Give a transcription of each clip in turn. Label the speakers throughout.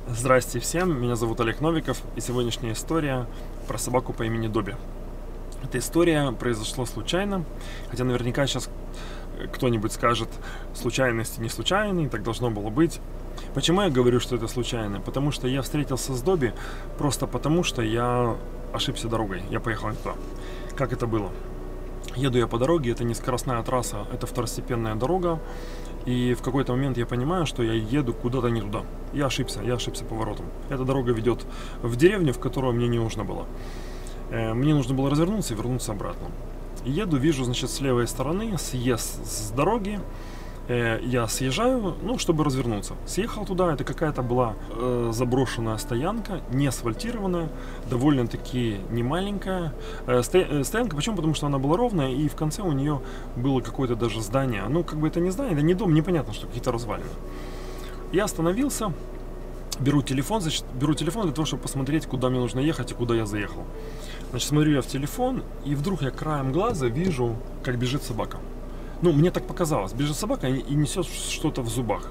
Speaker 1: Здрасте всем, меня зовут Олег Новиков, и сегодняшняя история про собаку по имени Добби. Эта история произошла случайно, хотя наверняка сейчас кто-нибудь скажет, случайности не случайные, так должно было быть. Почему я говорю, что это случайно? Потому что я встретился с Добби просто потому, что я ошибся дорогой, я поехал не туда. Как это было? Еду я по дороге, это не скоростная трасса, это второстепенная дорога. И в какой-то момент я понимаю, что я еду куда-то не туда. Я ошибся поворотом. Эта дорога ведет в деревню, в которую мне не нужно было. Мне нужно было развернуться и вернуться обратно. Еду, вижу, значит, с левой стороны съезд с дороги. Я съезжаю, чтобы развернуться. Съехал туда, это какая-то была заброшенная стоянка, не асфальтированная, довольно-таки немаленькая. Стоянка, почему? Потому что она была ровная, и в конце у нее было какое-то даже здание. Это не здание, это не дом, непонятно, что какие-то развалины. Я остановился, беру телефон для того, чтобы посмотреть, куда мне нужно ехать и куда я заехал. Значит, смотрю я в телефон, и вдруг я краем глаза вижу, как бежит собака. Мне так показалось. Бежит собака и несет что-то в зубах.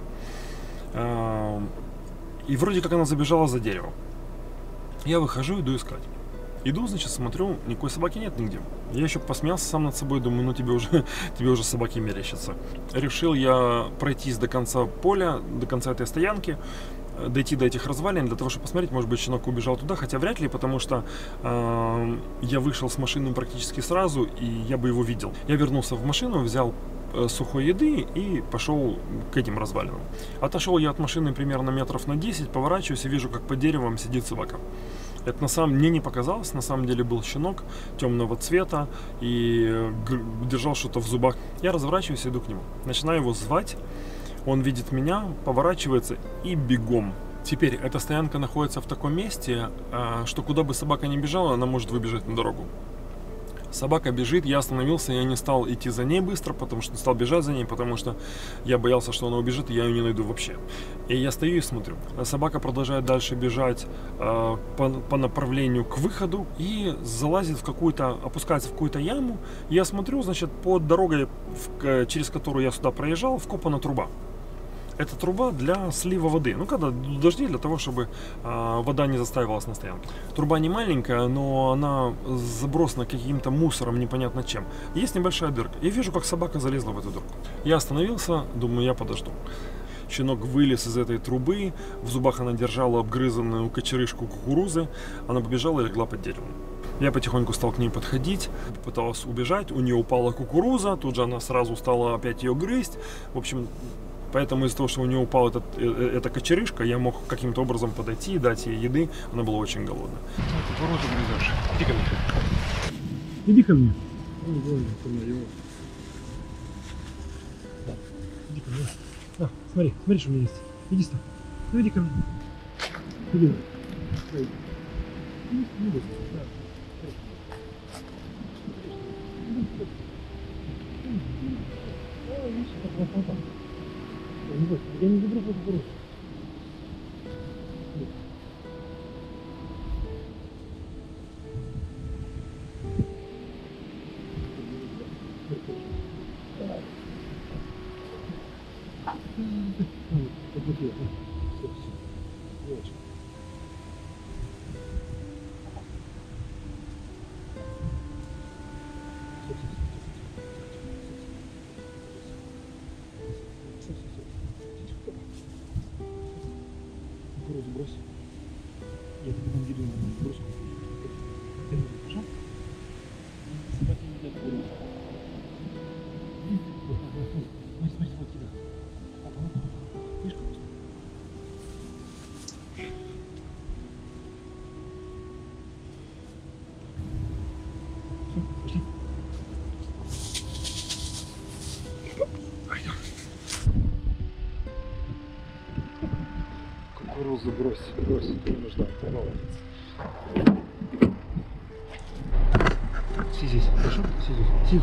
Speaker 1: И вроде как она забежала за дерево. Я выхожу, иду искать. Иду, значит, смотрю, никакой собаки нет нигде. Я еще посмеялся сам над собой, думаю, тебе уже собаки мерещатся. Решил я пройтись до конца поля, до конца этой стоянки, дойти до этих развалин, для того, чтобы посмотреть, может быть, щенок убежал туда, хотя вряд ли, потому что я вышел с машины практически сразу, и я бы его видел. Я вернулся в машину, взял сухой еды и пошел к этим развалинам. Отошел я от машины примерно метров на 10, поворачиваюсь и вижу, как под деревом сидит собака. Это мне не показалось, на самом деле был щенок темного цвета и держал что-то в зубах. Я разворачиваюсь и иду к нему, начинаю его звать. Он видит меня, поворачивается и бегом. Теперь эта стоянка находится в таком месте, что куда бы собака ни бежала, она может выбежать на дорогу. Собака бежит, я остановился, я не стал идти за ней быстро, потому что не стал бежать за ней, потому что я боялся, что она убежит, и я ее не найду вообще. И я стою и смотрю. Собака продолжает дальше бежать по направлению к выходу и залазит опускается в какую-то яму. Я смотрю, значит, под дорогой, через которую я сюда проезжал, вкопана труба. Это труба для слива воды. Когда дожди, для того, чтобы вода не застаивалась на стоянке. Труба не маленькая, но она забросана каким-то мусором, непонятно чем. Есть небольшая дырка. Я вижу, как собака залезла в эту дырку. Я остановился, думаю, я подожду. Щенок вылез из этой трубы, в зубах она держала обгрызанную кочерышку кукурузы. Она побежала и легла под деревом. Я потихоньку стал к ней подходить, пытался убежать, у нее упала кукуруза, тут же она сразу стала опять ее грызть. В общем, поэтому из-за того, что у нее упала эта кочерышка, я мог каким-то образом подойти и дать ей еды. Она была очень голодная.
Speaker 2: Кукурузу грызешь.
Speaker 1: Иди ко мне.
Speaker 2: Иди ко мне. Иди ко мне. Смотри, что у меня есть. Иди сюда. Иди ко мне. Иди. Я не заберу кукурузу. Кукурузу брось. Я тебе там дерево броску. Хорошо? Собаки не едят кукурузу. Смотри, вот тебя. Видишь, как вкусно? Все, пошли. Кукурузу брось, ты не нужна, ты молодец. Сиди здесь, хорошо? Сиди.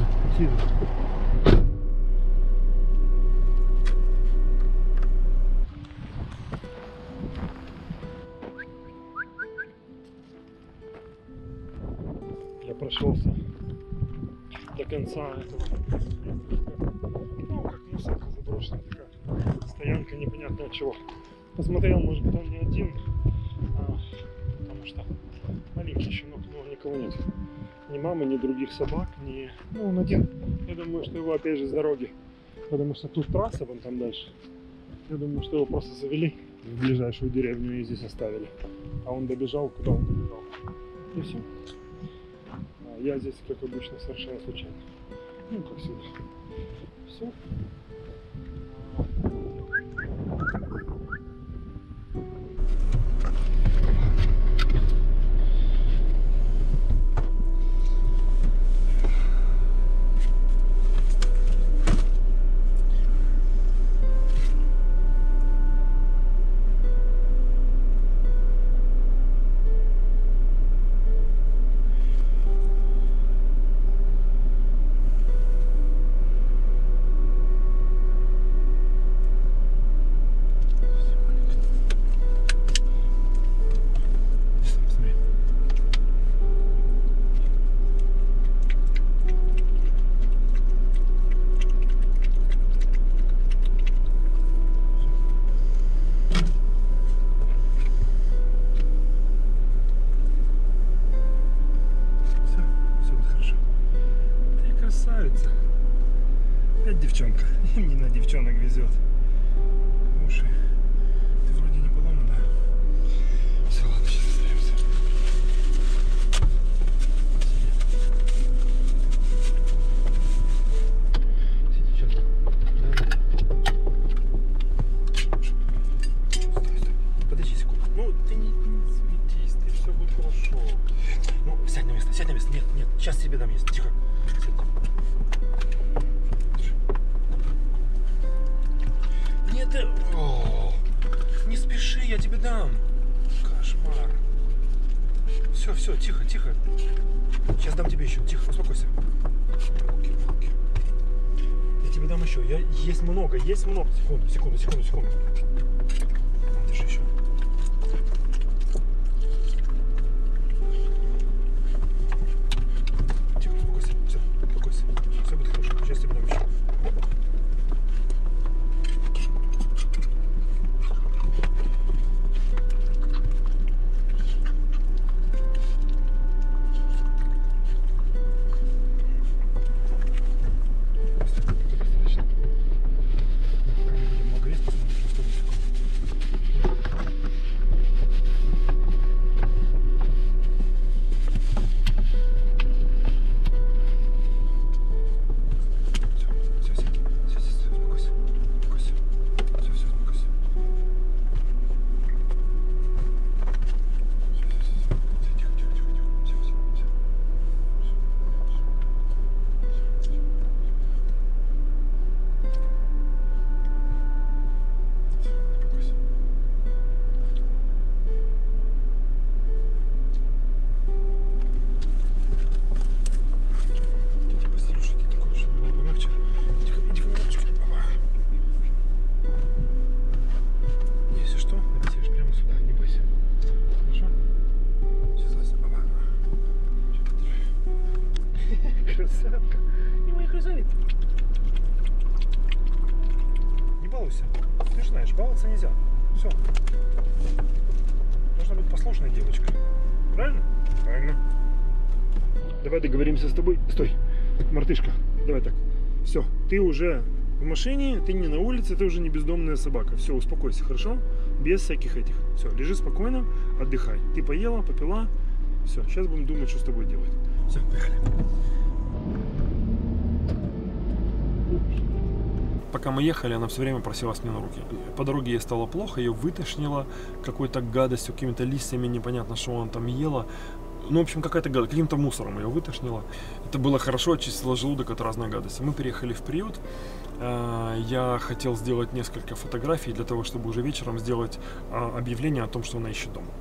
Speaker 2: Я прошелся до конца этого, как мусорка заброшенная такая, стоянка непонятно от чего. посмотрел, может быть, он не один, потому что маленький щенок, но никого нет. Ни мамы, ни других собак, ни... Ну, он один. Я думаю, что его опять же с дороги, потому что тут трасса вон там дальше. Я думаю, что его просто завели в ближайшую деревню и здесь оставили. А он добежал, куда он добежал. И все. А я здесь, как обычно, совершенно случайно. Ну, как всегда. Все. Опять девчонка. Мне на девчонок везет. Уши. Ты вроде не поломана. Все, ладно, сейчас остаемся. Сиди, сейчас. Стой. Подожди секунду. Ну, ты не светись, ты все будет хорошо. Ну, сядь на место. Нет, сейчас тебе дам место. Тихо. Сядь. Не спеши, я тебе дам. Кошмар. Все, тихо. Сейчас дам тебе еще. Тихо, успокойся. Руки. Я тебе дам еще. Есть много. Секунду. Держи еще. Тихо, успокойся. Все будет хорошо. Сейчас тебе дам еще. Красотка. И мои красавицы. Не балуйся. Ты же знаешь, баловаться нельзя. Все. Должна быть послушная девочка. Правильно? Правильно. Давай договоримся с тобой. Стой. Мартышка. Давай так. Все. Ты уже в машине, ты не на улице, ты уже не бездомная собака. Все, успокойся, хорошо? Без всяких этих. Все, лежи спокойно, отдыхай. Ты поела, попила. Все, сейчас будем думать, что с тобой делать. Все, поехали.
Speaker 1: Пока мы ехали, она все время просила с меня на руки. По дороге ей стало плохо, ее вытошнило какой-то гадостью, какими-то листьями, непонятно, что она там ела. Ну, в общем, какая-то гадость, каким-то мусором ее вытошнило. Это было хорошо, очистило желудок от разной гадости. Мы переехали в приют. Я хотел сделать несколько фотографий для того, чтобы уже вечером сделать объявление о том, что она ищет дом.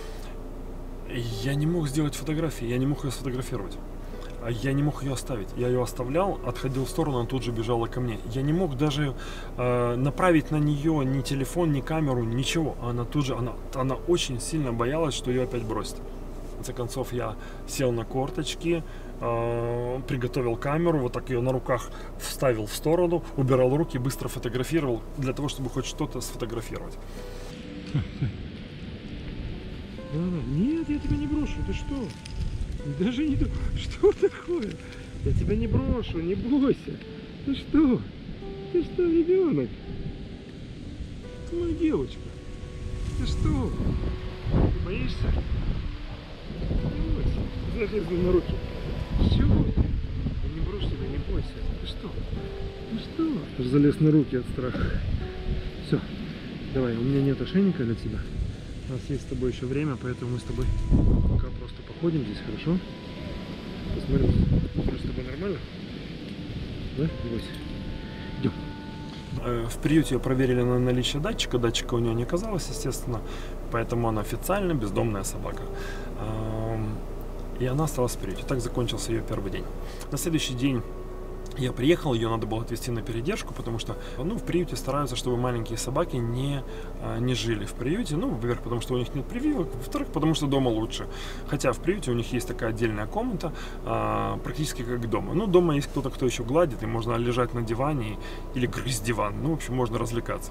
Speaker 1: Я не мог сделать фотографии, я не мог ее сфотографировать. Я не мог ее оставить. Я ее оставлял, отходил в сторону, она тут же бежала ко мне. Я не мог даже направить на нее ни телефон, ни камеру, ничего. Она тут же, она очень сильно боялась, что ее опять бросит. В конце концов, я сел на корточки, приготовил камеру, вот так ее на руках вставил в сторону, убирал руки, быстро фотографировал, для того, чтобы хоть что-то сфотографировать.
Speaker 2: Нет, я тебя не брошу, ты что? Даже не... Что такое? Я тебя не брошу, не бойся. Ты что? Ты что, ребенок? Ты моя девочка. Ты что? Ты боишься? Не бойся. Залезу на руки. Чего? Я не брошу тебя, не бойся. Ты что? Ты что? Ты же залез на руки от страха. Все. Давай, у меня нет ошейника для тебя. У нас есть с тобой еще время, поэтому мы с тобой пока просто походим здесь, хорошо? Посмотрим, что с тобой нормально? Да? Не бойся. Идем.
Speaker 1: В приюте ее проверили на наличие датчика. Датчика у нее не оказалось, естественно. Поэтому она официально бездомная собака. И она осталась в приюте. Так закончился ее первый день. На следующий день я приехал, ее надо было отвезти на передержку, потому что, в приюте стараются, чтобы маленькие собаки не жили в приюте. Во-первых, потому что у них нет прививок, во-вторых, потому что дома лучше. Хотя в приюте у них есть такая отдельная комната, практически как дома. Дома есть кто-то, кто еще гладит, и можно лежать на диване или грызть диван. В общем, можно развлекаться.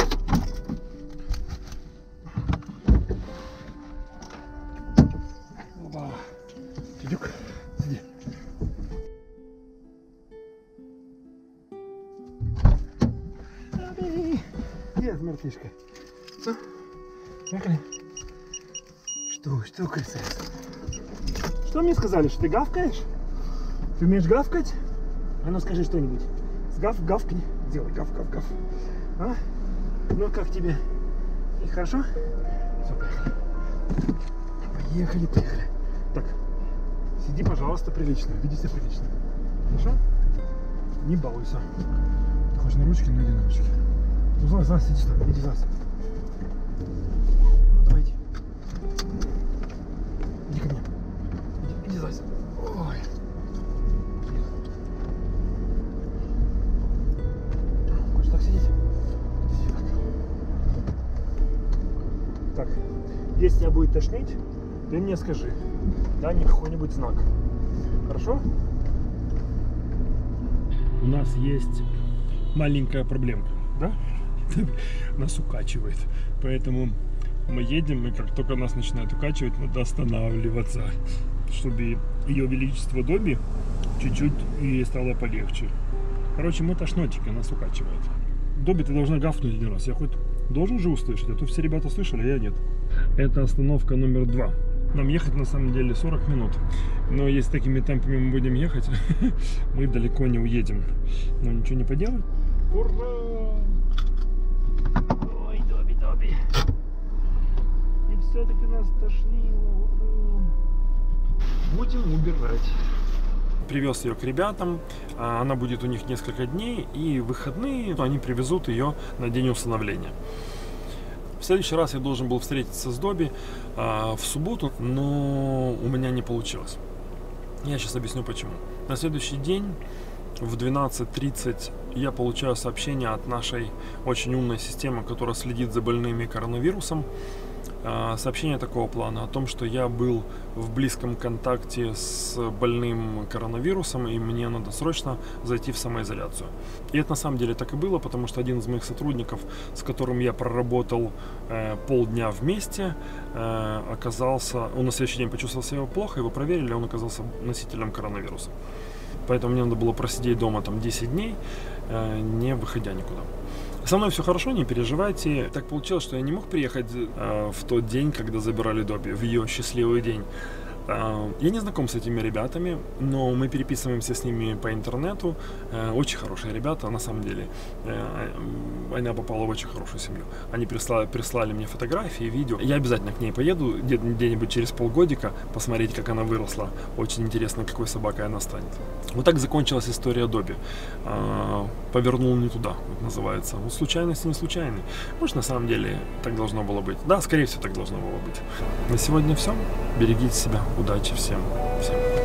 Speaker 2: Федюк, сиди. Нет, мартышка. Поехали. Что, красавица? Что мне сказали, что ты гавкаешь? Ты умеешь гавкать? А ну скажи что-нибудь. Гавкни. Делай гав. А? Ну как тебе? И хорошо? Все, поехали. Поехали. Так, сиди, пожалуйста, прилично. Веди себя прилично. Хорошо? Не балуйся. Ты хочешь на ручки? Ну иди на ручки. Зас, иди сюда, иди Зас. Давай иди. Иди ко мне. Иди Зас. Ой. Хочешь так сидеть? Иди так. Так, если тебя будет тошнить, ты мне скажи. Дай мне какой-нибудь знак. Хорошо? У нас есть маленькая проблемка, да? Нас укачивает. Поэтому мы едем, и как только нас начинает укачивать, надо останавливаться, чтобы ее величество Добби чуть-чуть ей стало полегче. Короче, мы тошнотики, нас укачивает. Добби, ты должна гавкнуть один раз. Я хоть должен же услышать, а то все ребята слышали, а я нет. Это остановка номер 2. Нам ехать на самом деле 40 минут. Но если такими темпами мы будем ехать, мы далеко не уедем. Но ничего не поделать. Ура! Ой, Добби. И все-таки нас тошнило. Ура! Будем убирать.
Speaker 1: Привез ее к ребятам, она будет у них несколько дней, и в выходные они привезут ее на день усыновления. В следующий раз я должен был встретиться с Добби в субботу, но у меня не получилось. Я сейчас объясню почему. На следующий день в 12:30 я получаю сообщение от нашей очень умной системы, которая следит за больными коронавирусом. Сообщение такого плана о том, что я был в близком контакте с больным коронавирусом, и мне надо срочно зайти в самоизоляцию. И это на самом деле так и было, потому что один из моих сотрудников, с которым я проработал полдня вместе, оказался, он на следующий день почувствовал себя плохо, его проверили, он оказался носителем коронавируса. Поэтому мне надо было просидеть дома там 10 дней, не выходя никуда. Со мной все хорошо, не переживайте. Так получилось, что я не мог приехать в тот день, когда забирали Добби, в ее счастливый день. Я не знаком с этими ребятами, но мы переписываемся с ними по интернету. Очень хорошие ребята, на самом деле. Она попала в очень хорошую семью. Они прислали мне фотографии, видео. Я обязательно к ней поеду где-нибудь через полгодика, посмотреть, как она выросла. Очень интересно, какой собакой она станет. Вот так закончилась история Добби. Повернул не туда, вот называется. Вот случайности не случайные. Может, на самом деле так должно было быть. Да, скорее всего, так должно было быть. На сегодня все. Берегите себя. Удачи всем.